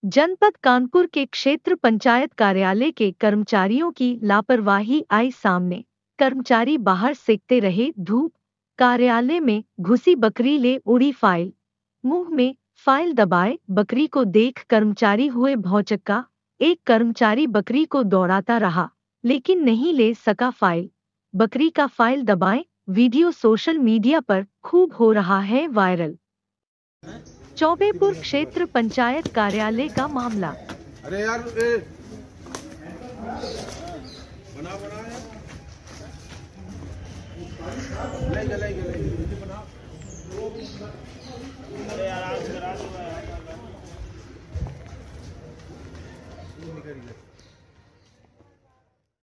जनपद कानपुर के क्षेत्र पंचायत कार्यालय के कर्मचारियों की लापरवाही आई सामने। कर्मचारी बाहर सेकते रहे धूप, कार्यालय में घुसी बकरी ले उड़ी फाइल। मुंह में फाइल दबाए बकरी को देख कर्मचारी हुए भौचक्का। एक कर्मचारी बकरी को दौड़ाता रहा, लेकिन नहीं ले सका फाइल। बकरी का फाइल दबाएं, वीडियो सोशल मीडिया पर खूब हो रहा है वायरल। चौबेपुर क्षेत्र पंचायत कार्यालय का मामला। अरे यार बना अरे यार